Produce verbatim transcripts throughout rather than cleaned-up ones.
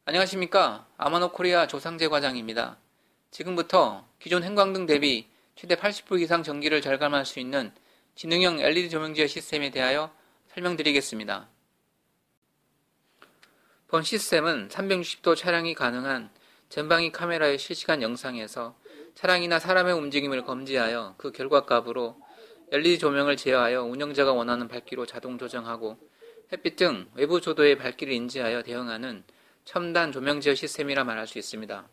안녕하십니까. 아마노코리아 조상재 과장입니다. 지금부터 기존 형광등 대비 최대 팔십 불 이상 전기를 절감할 수 있는 지능형 엘이디 조명 제어 시스템에 대하여 설명드리겠습니다. 본 시스템은 삼백육십 도 촬영이 가능한 전방위 카메라의 실시간 영상에서 차량이나 사람의 움직임을 검지하여 그 결과값으로 엘이디 조명을 제어하여 운영자가 원하는 밝기로 자동 조정하고 햇빛 등 외부 조도의 밝기를 인지하여 대응하는 첨단 조명 제어 시스템이라 말할 수 있습니다.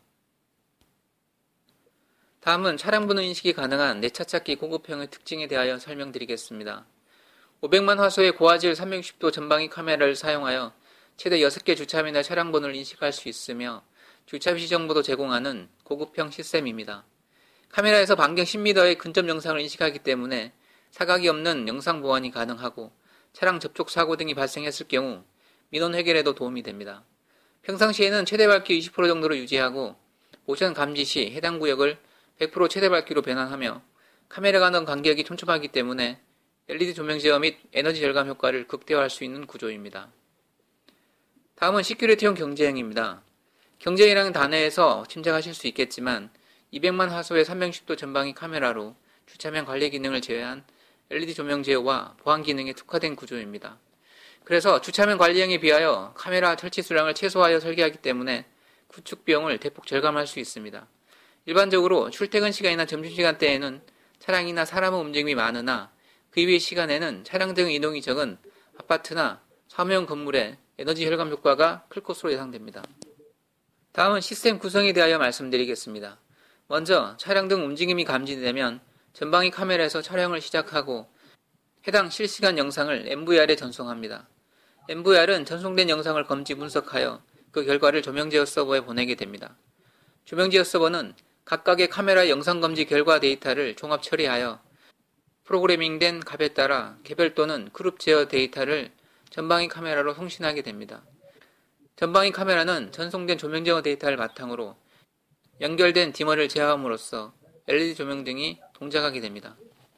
다음은 차량 번호 인식이 가능한 내차 찾기 고급형의 특징에 대하여 설명드리겠습니다. 오백만 화소의 고화질 삼백육십 도 전방위 카메라를 사용하여 최대 여섯 개 주차면의 차량 번호를 인식할 수 있으며 주차비시 정보도 제공하는 고급형 시스템입니다. 카메라에서 반경 십 미터의 근접 영상을 인식하기 때문에 사각이 없는 영상 보완이 가능하고 차량 접촉 사고 등이 발생했을 경우 민원 해결에도 도움이 됩니다. 평상시에는 최대 밝기 이십 퍼센트 정도로 유지하고 모션 감지 시 해당 구역을 백 퍼센트 최대 밝기로 변환하며 카메라가 넣은 간격이 촘촘하기 때문에 엘이디 조명 제어 및 에너지 절감 효과를 극대화할 수 있는 구조입니다. 다음은 시큐리티형 경제형입니다. 경제형이라는 단어에서 짐작하실 수 있겠지만 이백만 화소의 삼백육십 도 전방위 카메라로 주차면 관리 기능을 제외한 엘이디 조명 제어와 보안 기능에 특화된 구조입니다. 그래서 주차면 관리형에 비하여 카메라 설치 수량을 최소화하여 설계하기 때문에 구축 비용을 대폭 절감할 수 있습니다. 일반적으로 출퇴근 시간이나 점심시간대에는 차량이나 사람의 움직임이 많으나 그 이외의 시간에는 차량 등 이동이 적은 아파트나 사무용 건물에 에너지 절감 효과가 클 것으로 예상됩니다. 다음은 시스템 구성에 대하여 말씀드리겠습니다. 먼저 차량 등 움직임이 감지되면 전방위 카메라에서 촬영을 시작하고 해당 실시간 영상을 엠브이알에 전송합니다. 엠브이알은 전송된 영상을 검지 분석하여 그 결과를 조명 제어 서버에 보내게 됩니다. 조명 제어 서버는 각각의 카메라 영상 검지 결과 데이터를 종합 처리하여 프로그래밍된 값에 따라 개별 또는 그룹 제어 데이터를 전방위 카메라로 송신하게 됩니다. 전방위 카메라는 전송된 조명 제어 데이터를 바탕으로 연결된 디머를 제어함으로써 엘이디 조명 등이 동작하게 됩니다.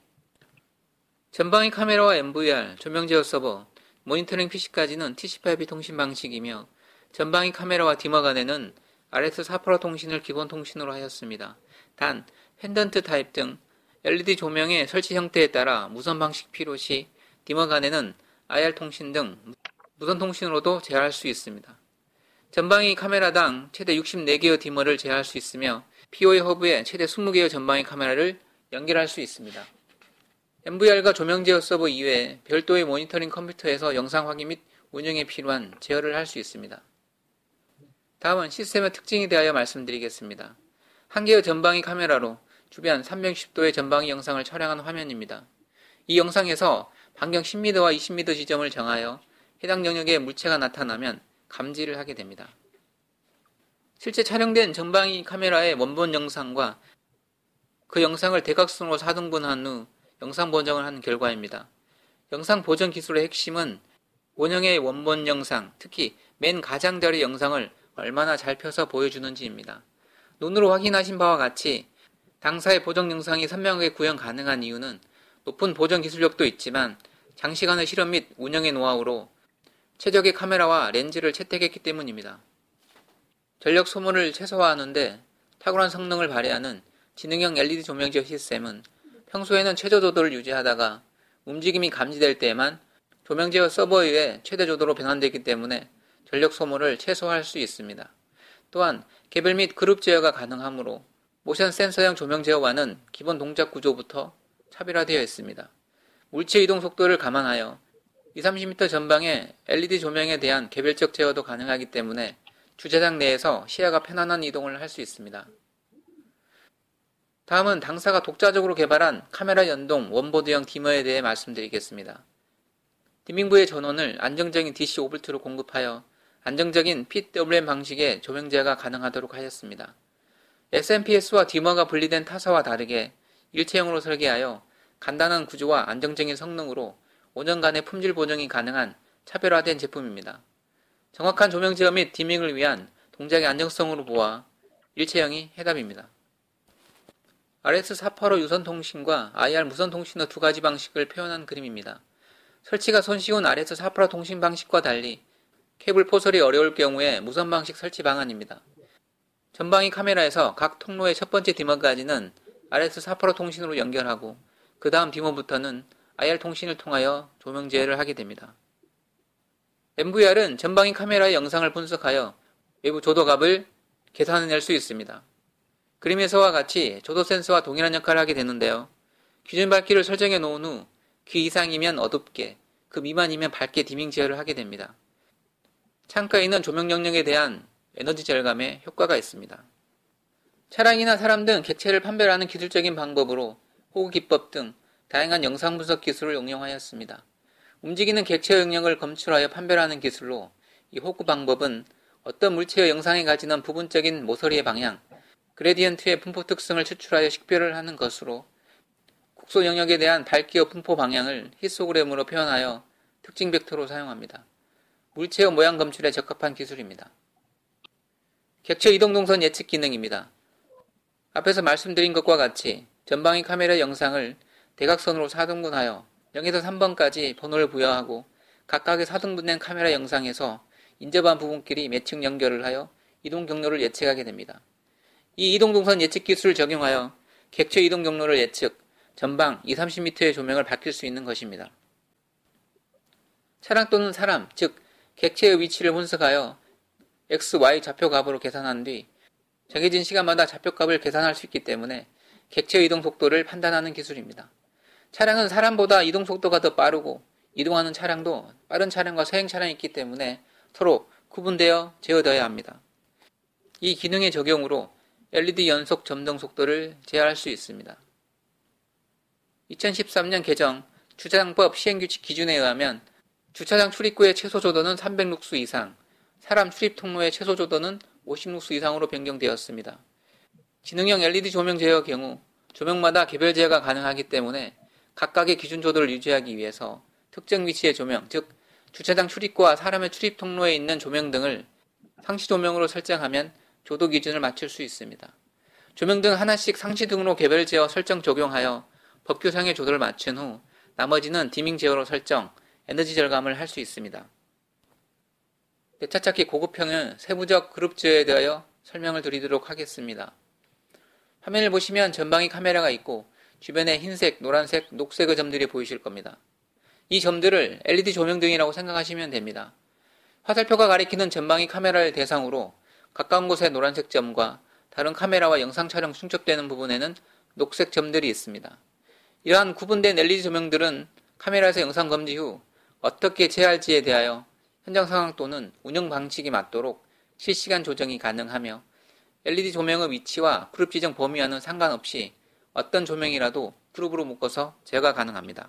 전방위 카메라와 엠브이알, 조명 제어 서버, 모니터링 피시까지는 티씨파이브 통신 방식이며 전방위 카메라와 디머 간에는 알에스 사프라 통신을 기본 통신으로 하였습니다. 단, 펜던트 타입 등 엘이디 조명의 설치 형태에 따라 무선 방식 필요시 디머 간에는 아이알 통신 등 무선 통신으로도 제어할 수 있습니다. 전방위 카메라당 최대 육십사 개의 디머를 제어할 수 있으며 피오에이 허브에 최대 이십 개의 전방위 카메라를 연결할 수 있습니다. 엠브이알과 조명 제어 서버 이외에 별도의 모니터링 컴퓨터에서 영상 확인 및 운영에 필요한 제어를 할 수 있습니다. 다음은 시스템의 특징에 대하여 말씀드리겠습니다. 한 개의 전방위 카메라로 주변 삼백육십 도의 전방위 영상을 촬영한 화면입니다. 이 영상에서 반경 십 미터와 이십 미터 지점을 정하여 해당 영역에 물체가 나타나면 감지를 하게 됩니다. 실제 촬영된 전방위 카메라의 원본 영상과 그 영상을 대각선으로 사 등분한 후 영상 보정을 한 결과입니다. 영상 보정 기술의 핵심은 원형의 원본 영상, 특히 맨 가장자리 영상을 얼마나 잘 펴서 보여주는지입니다. 눈으로 확인하신 바와 같이 당사의 보정 영상이 선명하게 구현 가능한 이유는 높은 보정 기술력도 있지만 장시간의 실험 및 운영의 노하우로 최적의 카메라와 렌즈를 채택했기 때문입니다. 전력 소모를 최소화하는 데 탁월한 성능을 발휘하는 지능형 엘이디 조명 제어 시스템은 평소에는 최저 조도를 유지하다가 움직임이 감지될 때에만 조명 제어 서버에 의해 최대 조도로 변환되기 때문에 전력 소모를 최소화할 수 있습니다. 또한 개별 및 그룹 제어가 가능하므로 모션 센서형 조명 제어와는 기본 동작 구조부터 차별화되어 있습니다. 물체 이동 속도를 감안하여 이십, 삼십 미터 전방의 엘이디 조명에 대한 개별적 제어도 가능하기 때문에 주차장 내에서 시야가 편안한 이동을 할 수 있습니다. 다음은 당사가 독자적으로 개발한 카메라 연동 원보드형 디머에 대해 말씀드리겠습니다. 디밍부의 전원을 안정적인 디씨 오 볼트로 공급하여 안정적인 피더블유엠 방식의 조명 제어가 가능하도록 하였습니다. 에스엠피에스와 디머가 분리된 타사와 다르게 일체형으로 설계하여 간단한 구조와 안정적인 성능으로 오 년간의 품질 보정이 가능한 차별화된 제품입니다. 정확한 조명 제어 및 디밍을 위한 동작의 안정성으로 보아 일체형이 해답입니다. 알에스 사팔오 유선 통신과 아이알 무선 통신의 두 가지 방식을 표현한 그림입니다. 설치가 손쉬운 알에스 사팔오 통신 방식과 달리 케이블 포설이 어려울 경우에 무선 방식 설치 방안입니다. 전방위 카메라에서 각 통로의 첫 번째 디머까지는 알에스 사팔오 통신으로 연결하고 그 다음 디머부터는 아이알 통신을 통하여 조명 제어를 하게 됩니다. 엠브이알은 전방위 카메라의 영상을 분석하여 외부 조도값을 계산해낼 수 있습니다. 그림에서와 같이 조도 센서와 동일한 역할을 하게 되는데요. 기준 밝기를 설정해 놓은 후 그 이상이면 어둡게, 그 미만이면 밝게 디밍 제어를 하게 됩니다. 창가에 있는 조명 영역에 대한 에너지 절감에 효과가 있습니다. 차량이나 사람 등 객체를 판별하는 기술적인 방법으로 호구 기법 등 다양한 영상 분석 기술을 응용하였습니다. 움직이는 객체 영역을 검출하여 판별하는 기술로 이 호구 방법은 어떤 물체의 영상에 가지는 부분적인 모서리의 방향, 그레디언트의 분포 특성을 추출하여 식별을 하는 것으로 국소 영역에 대한 밝기와 분포 방향을 히스토그램으로 표현하여 특징 벡터로 사용합니다. 물체의 모양 검출에 적합한 기술입니다. 객체 이동 동선 예측 기능입니다. 앞에서 말씀드린 것과 같이 전방위 카메라 영상을 대각선으로 사 등분하여 영에서 삼 번까지 번호를 부여하고 각각의 사 등분된 카메라 영상에서 인접한 부분끼리 매칭 연결을 하여 이동 경로를 예측하게 됩니다. 이 이동 동선 예측 기술을 적용하여 객체 이동 경로를 예측, 전방 이백 삼십 미터의 조명을 밝힐 수 있는 것입니다. 차량 또는 사람, 즉 객체의 위치를 분석하여 엑스, 와이 좌표값으로 계산한 뒤 정해진 시간마다 좌표값을 계산할 수 있기 때문에 객체의 이동 속도를 판단하는 기술입니다. 차량은 사람보다 이동 속도가 더 빠르고 이동하는 차량도 빠른 차량과 서행 차량이 있기 때문에 서로 구분되어 제어되어야 합니다. 이 기능의 적용으로 엘이디 연속 점등 속도를 제어할 수 있습니다. 이천십삼 년 개정 주차장법 시행규칙 기준에 의하면 주차장 출입구의 최소 조도는 삼백 룩스 이상, 사람 출입 통로의 최소 조도는 오십 룩스 이상으로 변경되었습니다. 지능형 엘이디 조명 제어의 경우 조명마다 개별 제어가 가능하기 때문에 각각의 기준 조도를 유지하기 위해서 특정 위치의 조명, 즉 주차장 출입구와 사람의 출입 통로에 있는 조명 등을 상시 조명으로 설정하면 조도 기준을 맞출 수 있습니다. 조명 등 하나씩 상시 등으로 개별 제어 설정 적용하여 법규상의 조도를 맞춘 후 나머지는 디밍 제어로 설정, 에너지 절감을 할 수 있습니다. 내 차 찾기 고급형의 세부적 그룹 제어에 대하여 설명을 드리도록 하겠습니다. 화면을 보시면 전방위 카메라가 있고 주변에 흰색, 노란색, 녹색의 점들이 보이실 겁니다. 이 점들을 엘이디 조명등이라고 생각하시면 됩니다. 화살표가 가리키는 전방위 카메라를 대상으로 가까운 곳에 노란색 점과 다른 카메라와 영상 촬영 중첩되는 부분에는 녹색 점들이 있습니다. 이러한 구분된 엘이디 조명들은 카메라에서 영상 검지 후 어떻게 제어할지에 대하여 현장 상황 또는 운영 방식에 맞도록 실시간 조정이 가능하며 엘이디 조명의 위치와 그룹 지정 범위와는 상관없이 어떤 조명이라도 그룹으로 묶어서 제어가 가능합니다.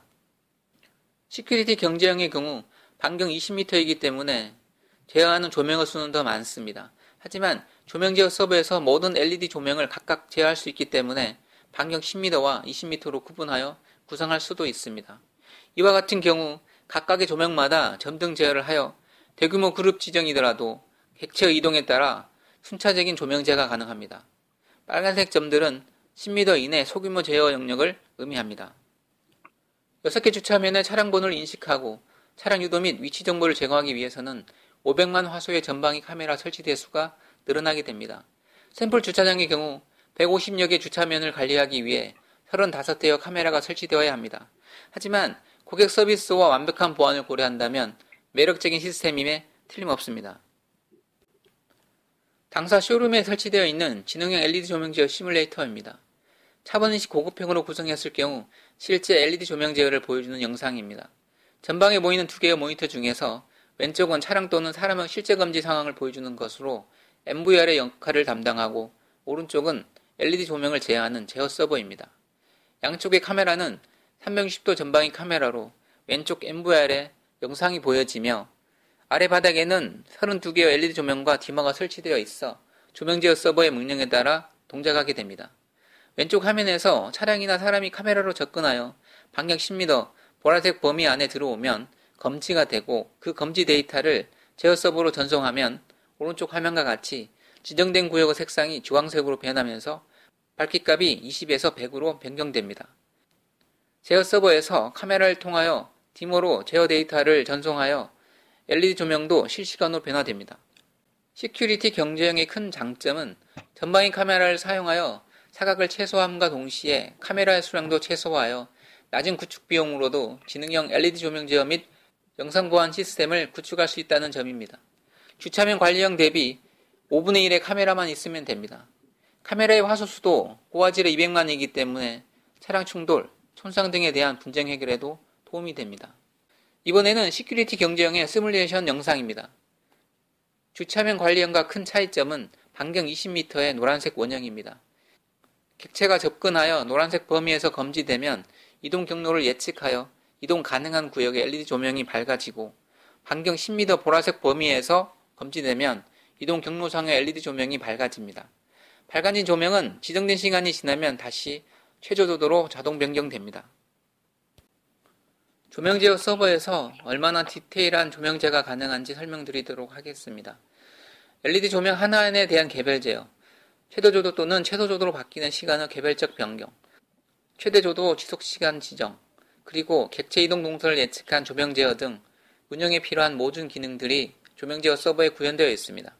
시큐리티 경제형의 경우 반경 이십 미터이기 때문에 제어하는 조명의 수는 더 많습니다. 하지만 조명 제어 서버에서 모든 엘이디 조명을 각각 제어할 수 있기 때문에 반경 십 미터와 이십 미터로 구분하여 구성할 수도 있습니다. 이와 같은 경우 각각의 조명마다 점등 제어를 하여 대규모 그룹 지정이더라도 객체의 이동에 따라 순차적인 조명 제어가 가능합니다. 빨간색 점들은 십 미터 이내 소규모 제어 영역을 의미합니다. 여섯 개 주차면의 차량 번호를 인식하고 차량 유도 및 위치 정보를 제공하기 위해서는 오백만 화소의 전방위 카메라 설치 대수가 늘어나게 됩니다. 샘플 주차장의 경우 백오십여 개 주차면을 관리하기 위해 서른다섯 대의 카메라가 설치되어야 합니다. 하지만 고객 서비스와 완벽한 보안을 고려한다면 매력적인 시스템임에 틀림없습니다. 당사 쇼룸에 설치되어 있는 지능형 엘이디 조명 제어 시뮬레이터입니다. 차번인식 고급형으로 구성했을 경우 실제 엘이디 조명 제어를 보여주는 영상입니다. 전방에 보이는 두 개의 모니터 중에서 왼쪽은 차량 또는 사람의 실제 검지 상황을 보여주는 것으로 엠브이알의 역할을 담당하고 오른쪽은 엘이디 조명을 제어하는 제어 서버입니다. 양쪽의 카메라는 삼백육십 도 전방위 카메라로 왼쪽 엠브이알에 영상이 보여지며 아래 바닥에는 서른두 개의 엘이디 조명과 디머가 설치되어 있어 조명 제어 서버의 명령에 따라 동작하게 됩니다. 왼쪽 화면에서 차량이나 사람이 카메라로 접근하여 반경 십 미터 보라색 범위 안에 들어오면 검지가 되고 그 검지 데이터를 제어 서버로 전송하면 오른쪽 화면과 같이 지정된 구역의 색상이 주황색으로 변하면서 밝기값이 이십에서 백으로 변경됩니다. 제어 서버에서 카메라를 통하여 디머로 제어 데이터를 전송하여 엘이디 조명도 실시간으로 변화됩니다. 시큐리티 경제형의 큰 장점은 전방위 카메라를 사용하여 사각을 최소화함과 동시에 카메라의 수량도 최소화하여 낮은 구축 비용으로도 지능형 엘이디 조명 제어 및 영상 보안 시스템을 구축할 수 있다는 점입니다. 주차면 관리형 대비 오분의 일의 카메라만 있으면 됩니다. 카메라의 화소수도 고화질의 이백만이기 때문에 차량 충돌, 손상 등에 대한 분쟁 해결에도 도움이 됩니다. 이번에는 시큐리티 경제형의 시뮬레이션 영상입니다. 주차면 관리형과 큰 차이점은 반경 이십 미터의 노란색 원형입니다. 객체가 접근하여 노란색 범위에서 검지되면 이동 경로를 예측하여 이동 가능한 구역에 엘이디 조명이 밝아지고 반경 십 미터 보라색 범위에서 검지되면 이동 경로상의 엘이디 조명이 밝아집니다. 밝아진 조명은 지정된 시간이 지나면 다시 최저조도로 자동 변경됩니다. 조명 제어 서버에서 얼마나 디테일한 조명 제어가 가능한지 설명드리도록 하겠습니다. 엘이디 조명 하나에 대한 개별 제어, 최저조도 또는 최소조도로 바뀌는 시간의 개별적 변경, 최대조도 지속시간 지정, 그리고 객체 이동 동선을 예측한 조명 제어 등 운영에 필요한 모든 기능들이 조명 제어 서버에 구현되어 있습니다.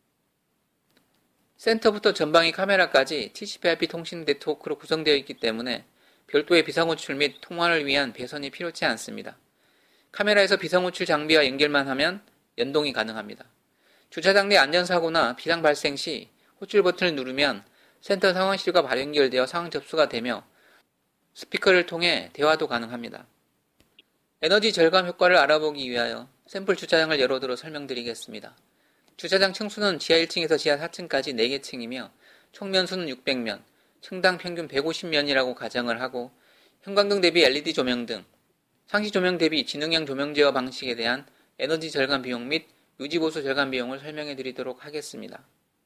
센터부터 전방위 카메라까지 티씨피아이피 통신 네트워크로 구성되어 있기 때문에 별도의 비상호출 및 통화를 위한 배선이 필요치 않습니다. 카메라에서 비상호출 장비와 연결만 하면 연동이 가능합니다. 주차장 내 안전사고나 비상 발생 시 호출 버튼을 누르면 센터 상황실과 바로 연결되어 상황 접수가 되며 스피커를 통해 대화도 가능합니다. 에너지 절감 효과를 알아보기 위하여 샘플 주차장을 예로 들어 설명드리겠습니다. 주차장 층수는 지하 일 층에서 지하 사 층까지 네 개 층이며 총 면수는 육백 면, 층당 평균 백오십 면이라고 가정을 하고 형광등 대비 엘이디 조명 등 상시 조명 대비 지능형 조명 제어 방식에 대한 에너지 절감 비용 및 유지보수 절감 비용을 설명해 드리도록 하겠습니다.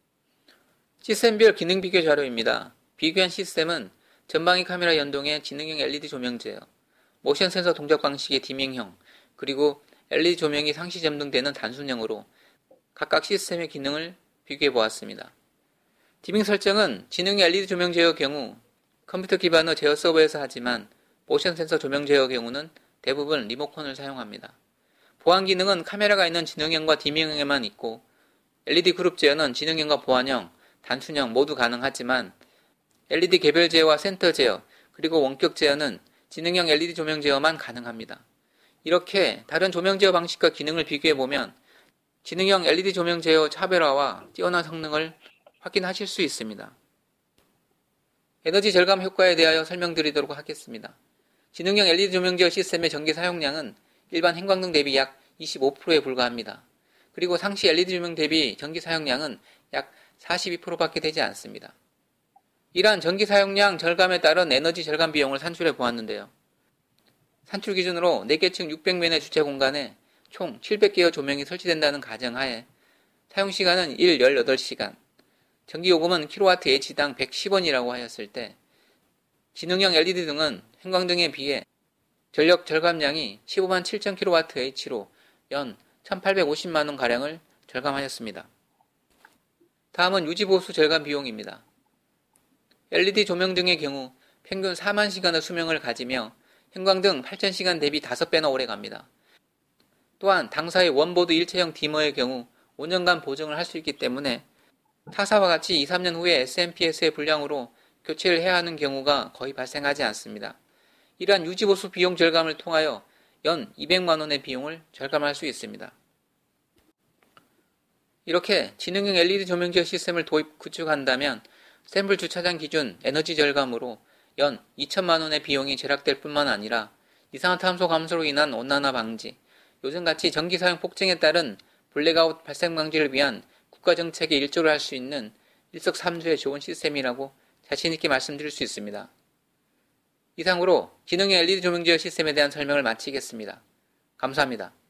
시스템별 기능 비교 자료입니다. 비교한 시스템은 전방위 카메라 연동의 지능형 엘이디 조명 제어, 모션 센서 동작 방식의 디밍형, 그리고 엘이디 조명이 상시 점등되는 단순형으로 각각 시스템의 기능을 비교해 보았습니다. 디밍 설정은 지능형 엘이디 조명 제어 경우 컴퓨터 기반의 제어 서버에서 하지만 모션 센서 조명 제어 경우는 대부분 리모컨을 사용합니다. 보안 기능은 카메라가 있는 지능형과 디밍형에만 있고 엘이디 그룹 제어는 지능형과 보안형, 단순형 모두 가능하지만 엘이디 개별 제어와 센터 제어, 그리고 원격 제어는 지능형 엘이디 조명 제어만 가능합니다. 이렇게 다른 조명 제어 방식과 기능을 비교해보면 지능형 엘이디 조명 제어 차별화와 뛰어난 성능을 확인하실 수 있습니다. 에너지 절감 효과에 대하여 설명드리도록 하겠습니다. 지능형 엘이디 조명 제어 시스템의 전기 사용량은 일반 형광등 대비 약 이십오 퍼센트에 불과합니다. 그리고 상시 엘이디 조명 대비 전기 사용량은 약 사십이 퍼센트밖에 되지 않습니다. 이러한 전기 사용량 절감에 따른 에너지 절감 비용을 산출해 보았는데요. 산출 기준으로 네 개 층 육백 면의 주차 공간에 총 칠백 개의 조명이 설치된다는 가정하에 사용시간은 일 열여덟 시간, 전기요금은 킬로와트 H당 백십 원이라고 하였을 때 지능형 엘이디 등은 형광등에 비해 전력 절감량이 십오만 칠천 킬로와트 H로 연 천팔백오십만 원가량을 절감하였습니다. 다음은 유지보수 절감 비용입니다. 엘이디 조명 등의 경우 평균 사만 시간의 수명을 가지며 형광등 팔천 시간 대비 다섯 배나 오래 갑니다. 또한 당사의 원보드 일체형 디머의 경우 오 년간 보증을 할 수 있기 때문에 타사와 같이 이, 삼 년 후에 에스엠피에스의 불량으로 교체를 해야 하는 경우가 거의 발생하지 않습니다. 이러한 유지보수 비용 절감을 통하여 연 이백만 원의 비용을 절감할 수 있습니다. 이렇게 지능형 엘이디 조명 제어 시스템을 도입 구축한다면 샘플 주차장 기준 에너지 절감으로 연 이천만 원의 비용이 절약될 뿐만 아니라 이산화탄소 감소로 인한 온난화 방지, 요즘같이 전기 사용 폭증에 따른 블랙아웃 발생 방지를 위한 국가정책에 일조를 할 수 있는 일석삼조의 좋은 시스템이라고 자신있게 말씀드릴 수 있습니다. 이상으로 지능형 엘이디 조명 제어 시스템에 대한 설명을 마치겠습니다. 감사합니다.